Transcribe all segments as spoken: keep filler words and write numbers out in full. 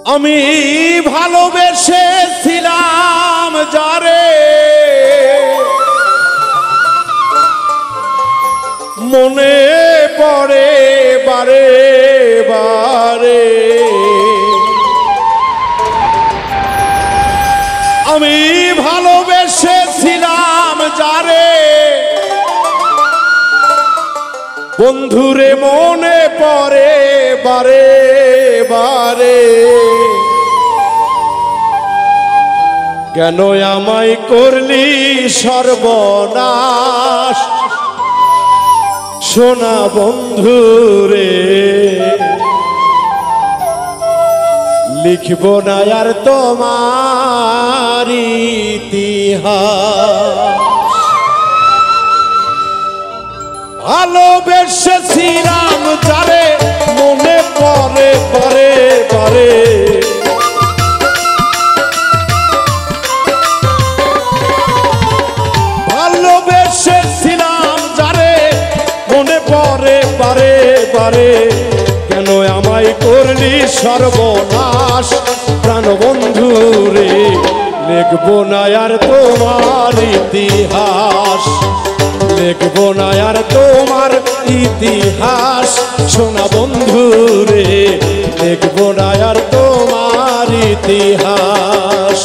আমি ভালোবেসেছিলাম যারে মনে পড়ে বারে বারে আমি ভালোবেসেছিলাম যারে বন্ধুরে মনে পড়ে বারে বারে কেন আমায় করলি সর্বনাশ সোনা বন্ধুরে লিখব না আর তোমার ইতিহাস ভালোবেসেছিলাম যারে মনে পড়ে বারে বারে ভালোবেসেছিলাম যারে মনে পড়ে বারে বারে কেন আমায় করলি সর্বনাশ প্রাণ বন্ধুরে লিখবো না আর তোমার ইতিহাস লিখবো না আর তোমার ইতিহাস সোনা বন্ধুরে লিখবো না আর তোমার ইতিহাস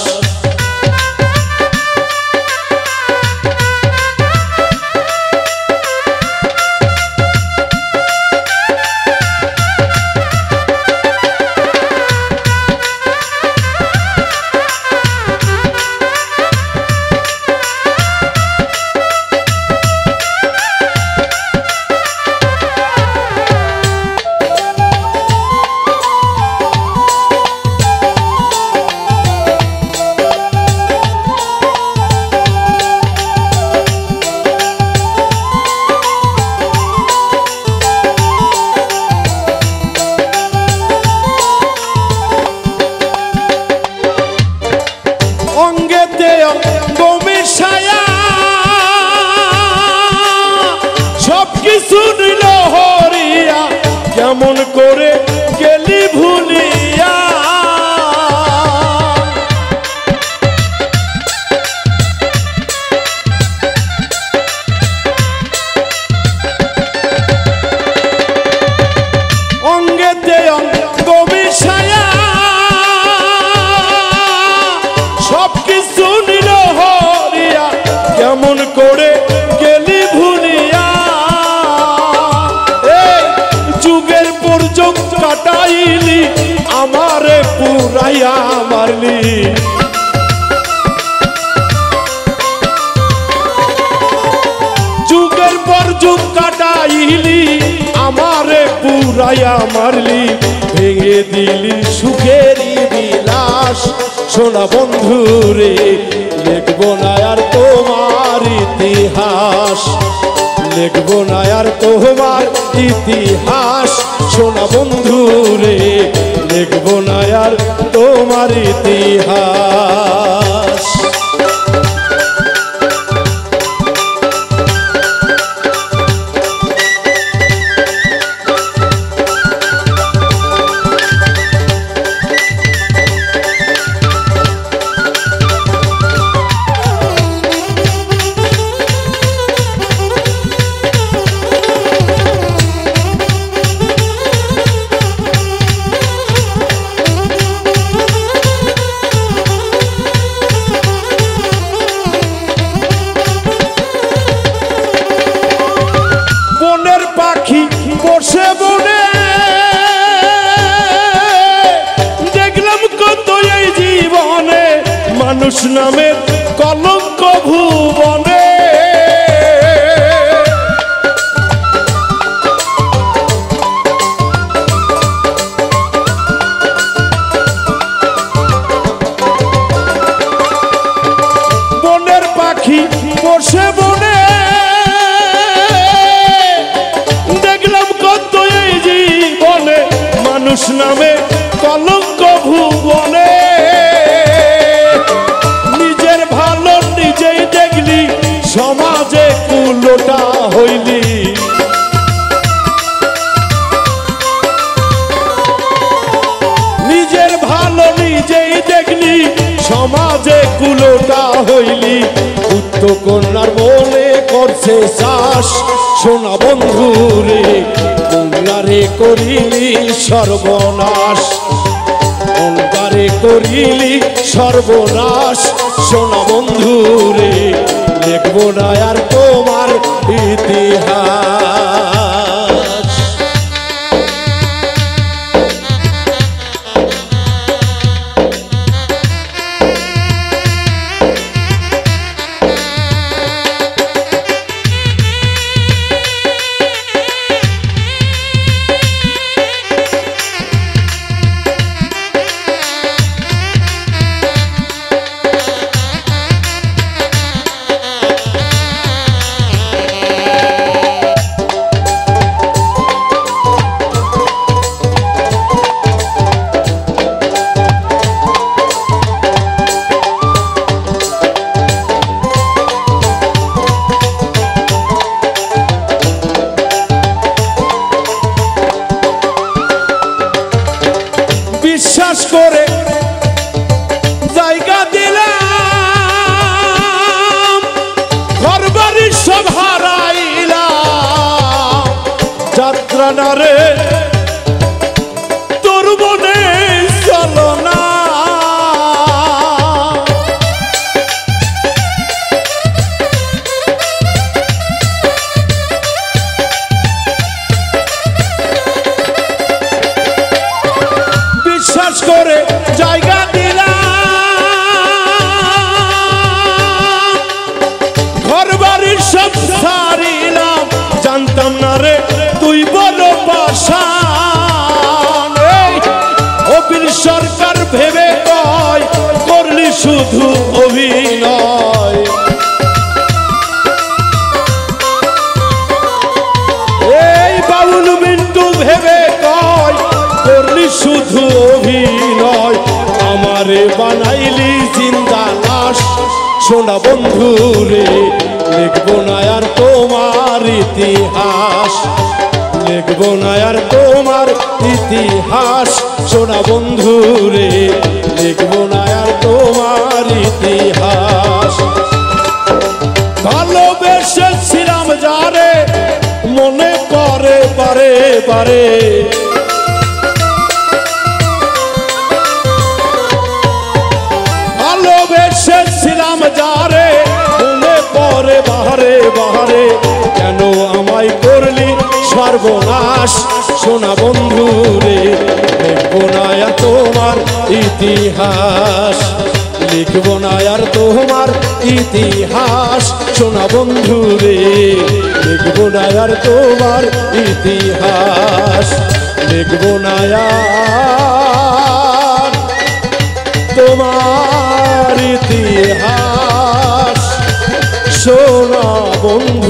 কেমন করে গেলি ভুলিয়া অঙ্গেতে অঙ্গ মিশায়া সব কিছু নিল হরিয়া কেমন করে গেলি ভুলিয়া কাটাইলি আমারে পুরাইয়া মারলি যুগের পর যুগ কাটাইলি আমারে পুরাইয়া মারলি ভেঙে দিলি সুখেরই বিলাস সোনা বন্ধুরে লিখবো না আর তোমার ইতিহাস লিখবো না আর তোমার ইতিহাস সোনা বন্ধুরে লিখবো না আর তোমার ইতিহাস বসে বনে দেখলাম কত এই জীবনে মানুষ নামে কলঙ্ক ভুবনে বনের পাখি বসে বনে মানুষ নামে কলঙ্ক ভুবনে নিজের ভালো নিজেই দেখলি সমাজে কুলোটা হইলি নিজের ভালো কুলোটা হইলি পুত্র কন্যার মনে করছে চাষ সোনা বন্ধু রে কন্যারে করিলি সর্বনাশ কন্যারে করিলি সর্বনাশ সোনা বন্ধু রে দেখবো না আর তোমার ইতিহাস। বিশ্বাস করে জায়গা দিলাম ঘর বাড়ি সব হারাইলাম যাত্রা না রে তোর মনে চলো না বিশ্বাস করে জায়গা দিলাম ঘর বাড়ির সব সারিলাম জানতাম না রে তুই বলো পাশান অবির সরকার ভেবে কয় করলি শুধু অভিনয় এই বাউল মিন্টু ভেবে কয় করলি শুধু অভিনয় আমারে বানাইলি জিন্দা লাশ সোনা বন্ধু রে লিখবো না আর তোমার ইতিহাস লিখবো না আর তোমার ইতিহাস সোনা বন্ধু রে লিখবো না আর তোমার ইতিহাস। ভালোবেসেছিলাম যারে মনে করে বারে বারে ভালোবেসেছিলাম যারে মনে পড়ে বাহারে বাহারে কেন আমায় করলি সর্বনাশ সোনা বন্ধু রে লিখবো না আর তোমার ইতিহাস লিখবো না আর তোমার ইতিহাস সোনা বন্ধু রে লিখবো না আর তোমার ইতিহাস লিখবো না আর তোমার ইতিহাস সোনা বন্ধু।